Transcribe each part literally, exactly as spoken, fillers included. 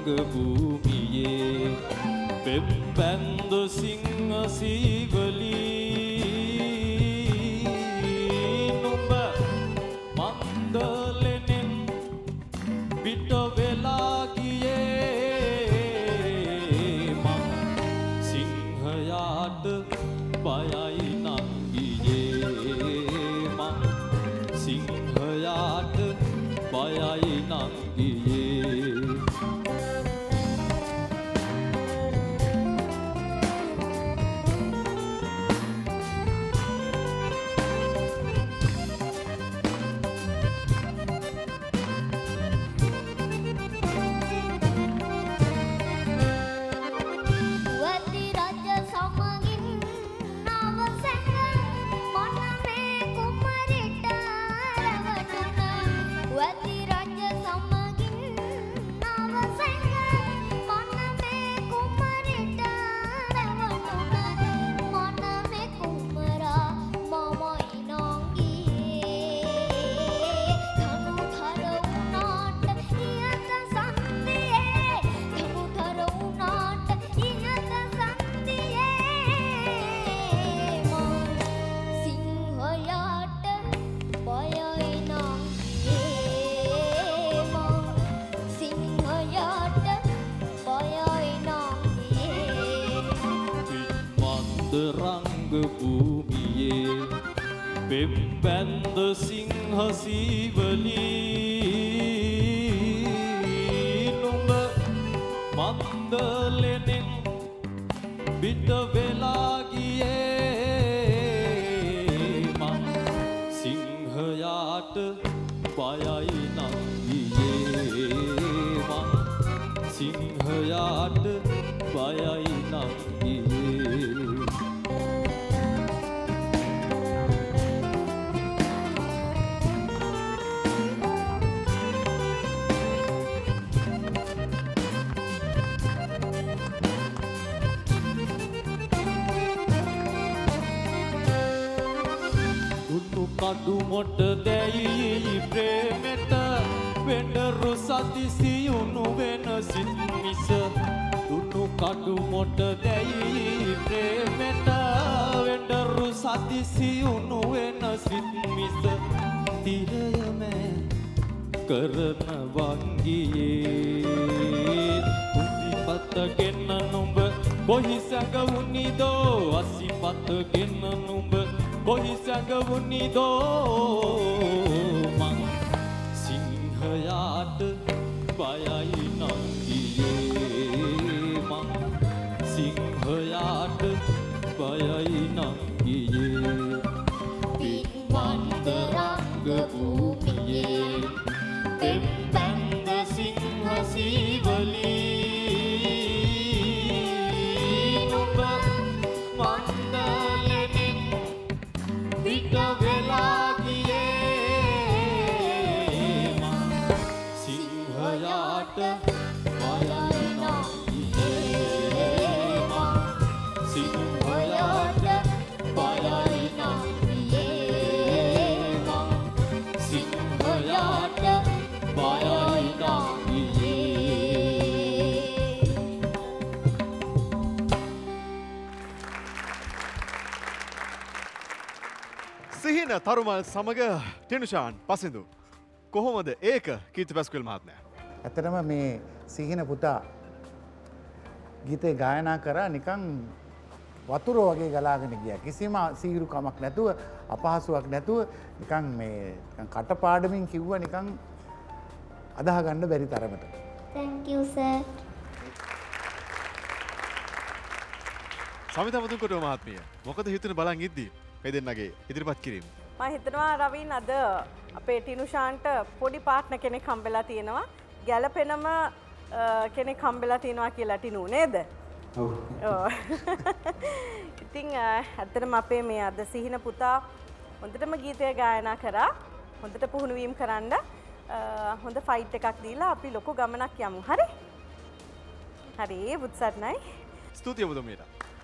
භූමියේ පෙම් බැන්ද සිංහ සීවලී නුඹ මන්දලෙනෙන් පිට වෙලා ගියේ මං සිංහයාට බයයි නම් ගියේ මං සිංහයාට බයයි නම් ගියේ භූමියේ පෙම් බැන්ද සිංහ සීවලී නුඹ මන්දලෙනෙන් පිට වෙලා ගියේ මං සිංහයාට බයයි නම් ගියේ මං සිංහයාට බයයි නම් ගියේ කඩු මොට දැයි ප්‍රේමෙට වෙඬරු සතිසියුණු වෙන සිත් මිස දුන්නු කඩු මොට දැයි ප්‍රේමෙට වෙඬරු සතිසියුණු වෙන සිත් මිස තිරයමෑ කරන වංගියේ උදිපතගෙන නුඹ කොහි සැඟවුනිදෝ අසිපතගෙන නුඹ කොහි සැඟවුනිදෝ මං සිංහයාට බයයි නම් ගියේ මං සිංහයාට බයයි නම් ගියේ පින්වන්ත රංග භූමියේ පෙම් බැන්ද සිංහ සීවලී නුඹ මන්දලෙනින් පිට වෙලා ගියේ මං සිංහයාට බයයි නම් ගියේ මං සිංහයාට බයයි නම් ගියේ මං සිංහයාට බයයි නම් සිහින තරුමල් සමග ටෙනුෂාන් පසිඳු කොහොමද ඒක කීර්ති පැස්කුවල් මහත්මයා? ඇත්තටම මේ සිහින පුතා ගීතේ ගායනා කරා නිකන් වතුර වගේ ගලාගෙන ගියා. කිසිම සීරුකමක් නැතුව අපහසුාවක් නැතුව නිකන් මේ නිකන් කටපාඩමින් කිව්වා නිකන් අදාහ ගන්න බැරි තරමට. Thank you sir. සමිතා මුතුන්කොටුව මහත්මිය මොකද හිතුනේ බලන් ඉද්දී මේ දෙන්නගේ ඉදිරිපත් කිරීම? මම හිතනවා රවින් අද අපේ ටිනුෂාන්ට පොඩි පාර්ට්නර් කෙනෙක් හම්බෙලා තියෙනවා. ගැළපෙනම කෙනෙක් හම්බෙලා තියෙනවා කියලා ටිනු නේද? ඔව්. ඔව්. ඉතින් ඇත්තටම අපේ මේ අද සිහින පුතා හොඳටම ගීතය ගායනා කරා. හොඳට පුහුණු වීම කරන්න හොඳ ෆයිට් එකක් දීලා අපි ලොකු ගමනක් යමු. හරි? හරි බුත්සත්නයි. ස්තුතියි ඔබතුමීට.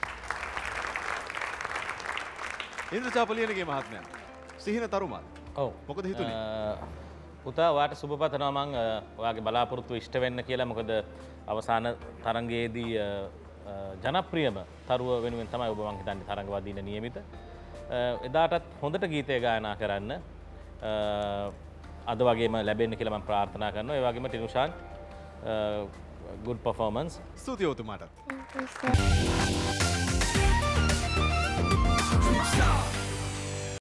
ඉන්ද්‍රචාපලියනගේ මහත්මයා සිහින තරුමල්. ඔව්. මොකද හිතුනේ? පුතා ඔයාට සුබ පතනවා මං ඔයාගේ බලාපොරොත්තු ඉෂ්ට වෙන්න කියලා. මොකද අවසාන තරගයේදී ජනප්‍රියම තරුව වෙනුවෙන් තමයි ඔබ මං හිතන්නේ තරඟවාදීන නියමිත. එදාටත් හොඳට ගීතය ගායනා කරන්න අද වගේම ලැබෙන්න කියලා මම ප්‍රාර්ථනා කරනවා. ඒ වගේම ටිනුෂාන් good performance. ස්තුතියි ඔබතුමාටත්. Thank you, sir.